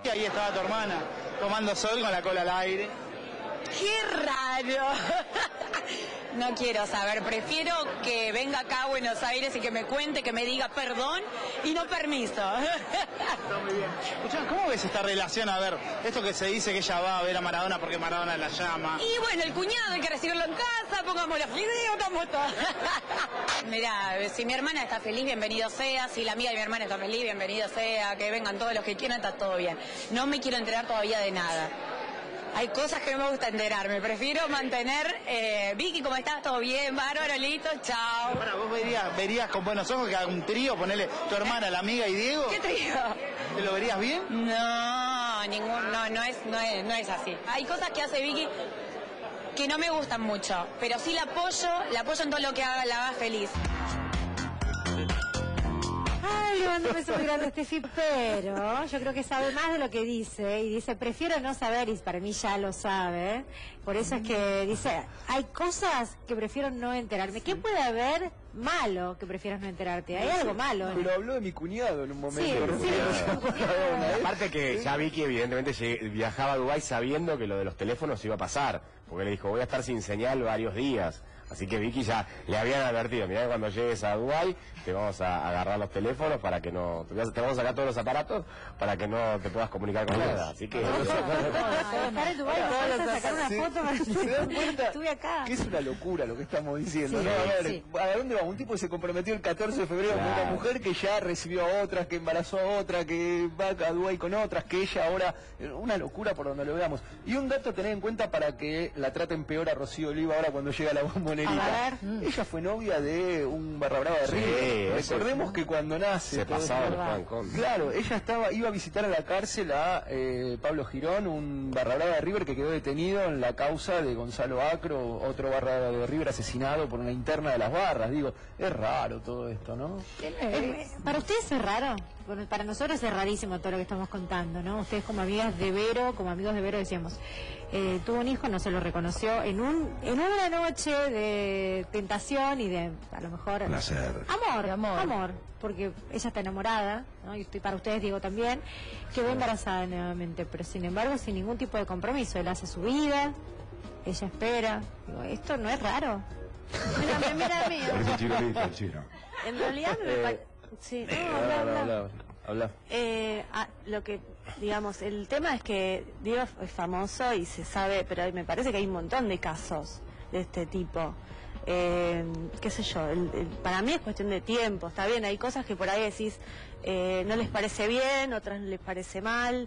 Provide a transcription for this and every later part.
Y ahí estaba tu hermana, tomando sol con la cola al aire. ¡Qué raro! No quiero saber, prefiero que venga acá a Buenos Aires y que me cuente, que me diga perdón y no permiso. Está muy bien. Escuchá, ¿cómo ves esta relación? A ver, esto que se dice que ella va a ver a Maradona porque Maradona la llama. Y bueno, el cuñado hay que recibirlo en casa, pongamos los fideos, estamos todos. Mirá, si mi hermana está feliz, bienvenido sea. Si la amiga de mi hermana está feliz, bienvenido sea. Que vengan todos los que quieran, está todo bien. No me quiero enterar todavía de nada. Hay cosas que no me gusta enterarme, prefiero mantener... Vicky, ¿cómo estás? ¿Todo bien? Bárbaro, listo, chao. Bueno, vos verías con buenos ojos que haga un trío, ponele tu hermana, la amiga y Diego. ¿Qué trío? ¿Te lo verías bien? No, no es así. Hay cosas que hace Vicky que no me gustan mucho, pero sí la apoyo en todo lo que haga, la haga feliz. Ay, le mando un beso muy grande a Steffi, pero yo creo que sabe más de lo que dice, y dice, prefiero no saber, y para mí ya lo sabe, por eso es que dice, hay cosas que prefiero no enterarme. ¿Qué puede haber malo que prefieras no enterarte? Hay algo malo, ¿eh? Pero habló de mi cuñado en un momento. Sí, Aparte que ya Vicky evidentemente viajaba a Dubái sabiendo que lo de los teléfonos iba a pasar, porque le dijo, voy a estar sin señal varios días. Así que Vicky ya le habían advertido, mirá que cuando llegues a Dubái te vamos a agarrar los teléfonos para que no... Te vamos a sacar todos los aparatos para que no te puedas comunicar con nada. Así que... Estar en Dubái, vas a sacar una foto para ¿Se dan cuenta estuve acá? que es una locura lo que estamos diciendo? Sí, ¿no? A ver, sí. ¿a dónde va? Un tipo que se comprometió el 14 de febrero con una mujer que ya recibió a otras, que embarazó a otra, que va a Dubái con otras, que ella ahora... Una locura por donde lo veamos. Y un dato a tener en cuenta para que la traten peor a Rocío Oliva ahora cuando llega a la Bombonera. Ella fue novia de un barra brava de River. Recordemos que cuando nace... Se pasaba el Juan Conde. Claro, ella iba a visitar a la cárcel a Pablo Girón, un barra brava de River que quedó detenido en la causa de Gonzalo Acro, otro barra de River asesinado por una interna de las barras. Digo, es raro todo esto, ¿no? ¿Para ustedes es raro? Bueno, para nosotros es rarísimo todo lo que estamos contando, ¿no? Ustedes como amigas de Vero, como amigos de Vero decíamos, tuvo un hijo, no se lo reconoció, en una noche de tentación y de, a lo mejor... Placer. Amor, porque ella está enamorada, ¿no? Y para ustedes digo también, quedó embarazada nuevamente, pero sin embargo sin ningún tipo de compromiso. Él hace su vida, ella espera. Digo, esto no es raro. Mira, mío. Parece chirolito, chino. En realidad me parece... Sí, Habla. Lo que, digamos, el tema es que Diego es famoso y se sabe, pero me parece que hay un montón de casos de este tipo. Qué sé yo, para mí es cuestión de tiempo, está bien, hay cosas que por ahí decís no les parece bien, otras les parece mal,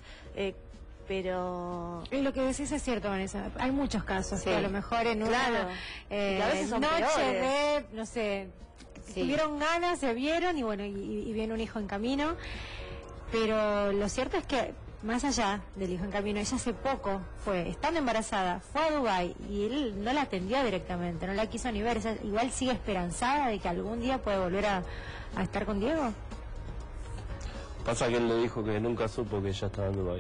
pero... Lo que decís es cierto, Vanessa, hay muchos casos que a lo mejor en una que a veces son noche peores. de, no sé, tuvieron ganas, se vieron y bueno, y viene un hijo en camino, pero lo cierto es que más allá del hijo en camino, ella hace poco fue, estando embarazada, fue a Dubái y él no la atendió directamente, no la quiso ni ver. Ella igual sigue esperanzada de que algún día puede volver a estar con Diego. Pasa que él le dijo que nunca supo que ella estaba en Dubái.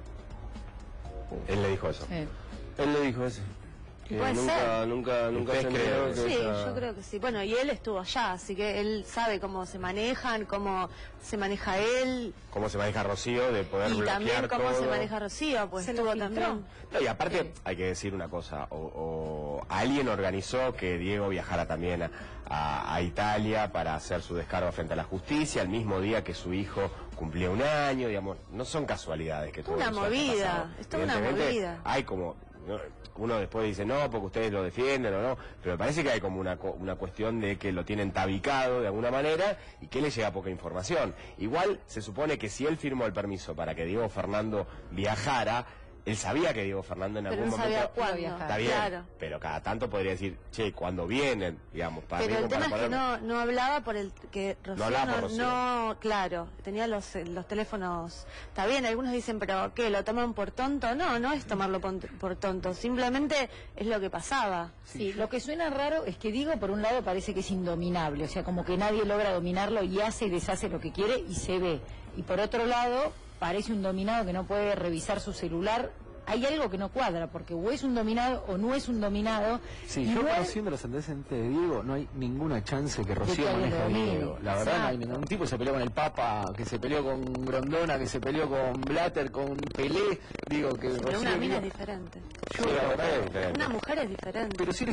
Él le dijo eso. Él le dijo eso. Que Puede nunca ¿Usted se cree? enteró que Sí, ella... yo creo que sí. Bueno, y él estuvo allá, así que él sabe cómo se manejan, cómo se maneja él. Cómo se maneja Rocío, de poder Y bloquear también cómo todo. se maneja Rocío, pues Se estuvo lo filtró. también. No, y aparte hay que decir una cosa, o alguien organizó que Diego viajara también a Italia para hacer su descargo frente a la justicia, el mismo día que su hijo cumplía un año, digamos, no son casualidades que todo Una eso haya movida, pasado. es toda una Evidentemente, movida. hay como... Uno después dice no, porque ustedes lo defienden o no, pero me parece que hay como una cuestión de que lo tienen tabicado de alguna manera y que le llega poca información. Igual se supone que si él firmó el permiso para que Diego Fernando viajara, él sabía que Diego Fernando en algún Pero no sabía momento... cuándo. Está bien, Claro. pero cada tanto podría decir, che, cuando vienen, digamos, para Pero mí, el tema es para que poner- no hablaba por el que Rocío hablaba por Rocío. no, claro, tenía los teléfonos. Está bien, algunos dicen, pero ¿qué? ¿Lo toman por tonto? No es tomarlo por tonto, simplemente es lo que pasaba. Sí, lo que suena raro es que Diego, por un lado, parece que es indominable, o sea, como que nadie logra dominarlo y hace y deshace lo que quiere y se ve. Y por otro lado, parece un dominado que no puede revisar su celular hay algo que no cuadra, porque o es un dominado o no es un dominado. Sí, Igual, yo conociendo los antecedentes de Diego, no hay ninguna chance que Rocío que maneje a domine. Diego. La verdad, no hay ningún tipo. Se peleó con el Papa, que se peleó con Grondona, que se peleó con Blatter, con Pelé. Digo que Pero Rocío una mina Diego- es diferente. Sí, la verdad es diferente. Una mujer es diferente. Pero si